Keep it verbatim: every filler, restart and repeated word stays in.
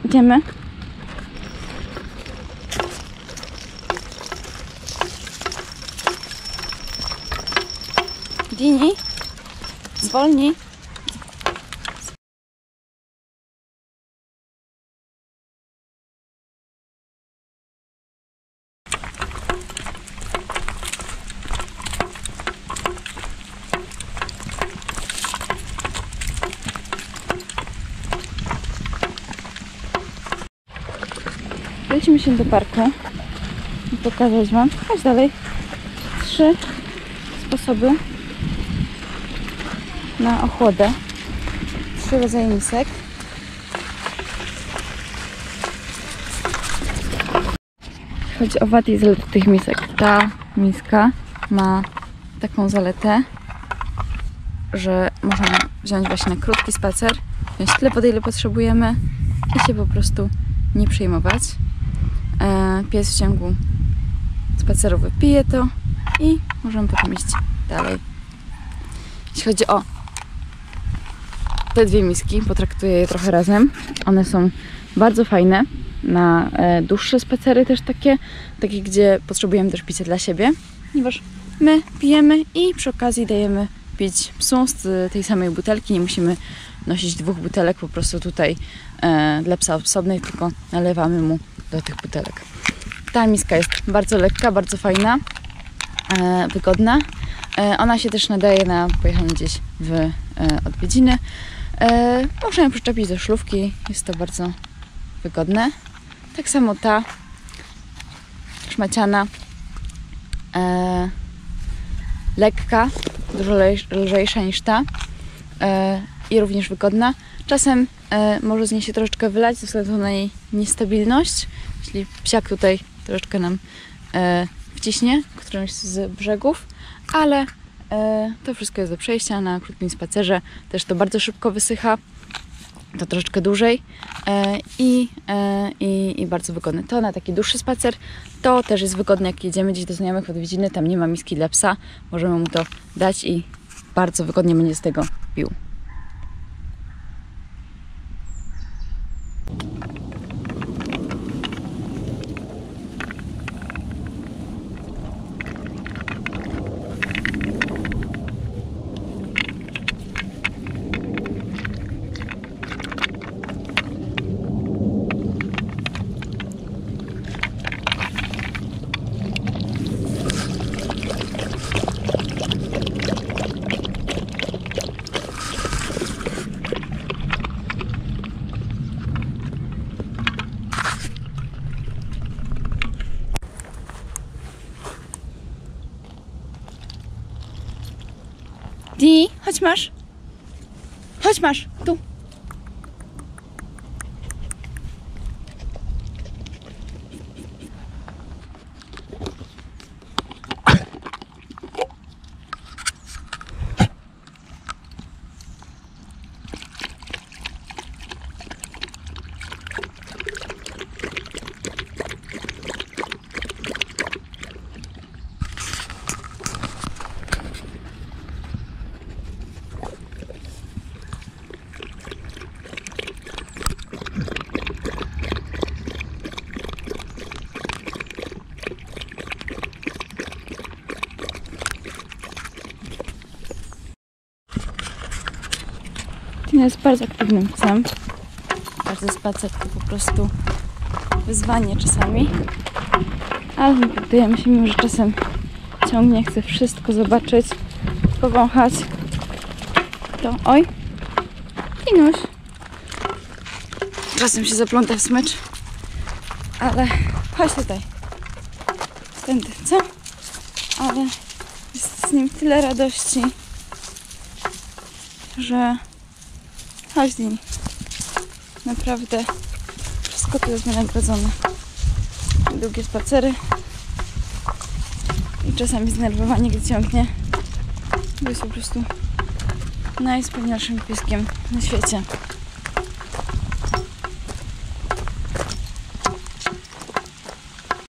Idziemy. Dini, zwolnij. Wrócimy się do parku i pokazać wam. Chodź dalej. Trzy sposoby na ochłodę. Trzy rodzaje misek. Chodzi o wady i zalety tych misek. Ta miska ma taką zaletę, że możemy wziąć właśnie na krótki spacer, wziąć tyle wody, ile potrzebujemy i się po prostu nie przejmować. Pies w ciągu spaceru wypije to i możemy potem iść dalej. Jeśli chodzi o te dwie miski, potraktuję je trochę razem. One są bardzo fajne na dłuższe spacery, też takie, takie gdzie potrzebujemy też picia dla siebie, ponieważ my pijemy i przy okazji dajemy pić psu z tej samej butelki. Nie musimy nosić dwóch butelek po prostu tutaj e, dla psa osobnej, tylko nalewamy mu do tych butelek. Ta miska jest bardzo lekka, bardzo fajna, e, wygodna. E, ona się też nadaje na pojechanie gdzieś w e, odwiedziny. E, można ją przyczepić do szlufki, jest to bardzo wygodne. Tak samo ta szmaciana, e, lekka, dużo lżejsza niż ta e, i również wygodna. Czasem e, może z niej się troszeczkę wylać ze względu na jej niestabilność, jeśli psiak tutaj troszeczkę nam e, wciśnie którymś z brzegów, ale e, to wszystko jest do przejścia na krótkim spacerze. Też to bardzo szybko wysycha, to troszeczkę dłużej e, i, e, i, i bardzo wygodne. To na taki dłuższy spacer to też jest wygodne, jak jedziemy gdzieś do znajomych w odwiedziny, tam nie ma miski dla psa, możemy mu to dać i bardzo wygodnie będzie z tego pił. Di, chodź masz. Chodź masz, tu. Tina jest bardzo aktywnym psem. Każdy spacer to po prostu wyzwanie czasami. Ale nie poddajemy się, mimo że czasem ciągnie, chce wszystko zobaczyć, powąchać. To oj, Tinuś. Czasem się zapląta w smycz, ale chodź tutaj. Tędy, co? Ale jest z nim tyle radości, że chodź, Dini. Naprawdę wszystko tu jest wynagrodzone. Długie spacery i czasami zdenerwowanie, gdy ciągnie. Bo jest po prostu najwspanialszym pieskiem na świecie.